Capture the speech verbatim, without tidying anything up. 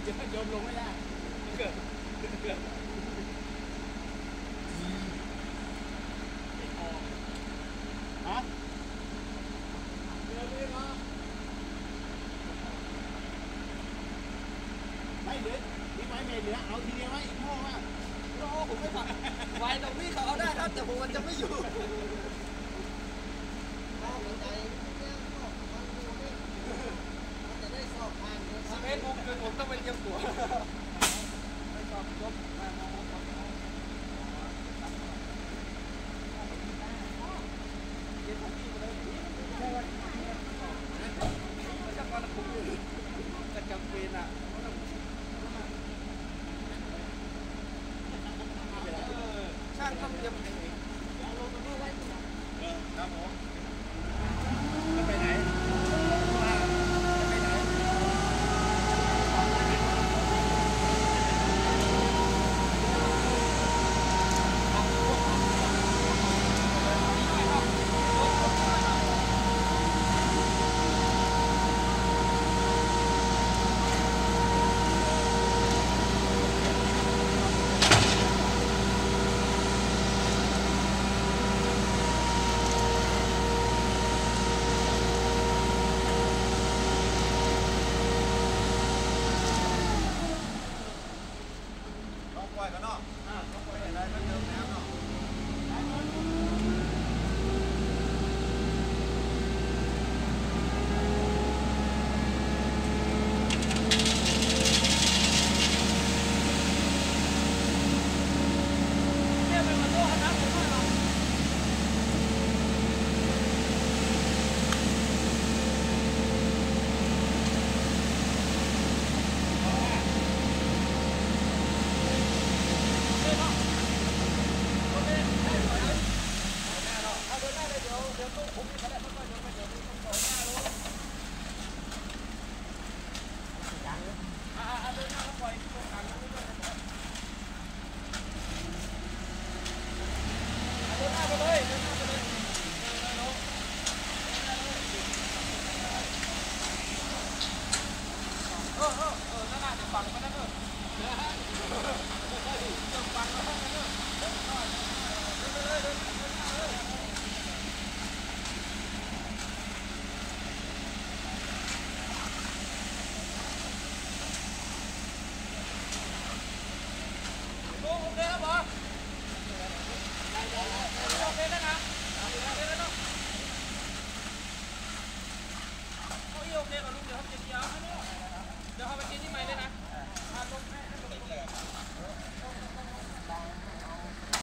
โยนลงไม่ได้เกิดเกิดฮะเรือเรือไม่เดือดนี่ไม้เมย์เหลือเอาทีเดียวไหมอีกพ่อว่าโอ้ผมไม่ฝันไว้ตรงนี้เขาเอาได้ครับแต่ผมมันจะไม่อยู่เฟซบุ๊กคือผมต้องไปเยี่ยมตัวไม่ชอบยกมามองมองมองเย็นของพี่เลยใช่ไหมไม่ใช่ก่อนนะผมกระจำเป็นอ่ะช่างต้องเตรียมเองครับผมจะไปไหนเ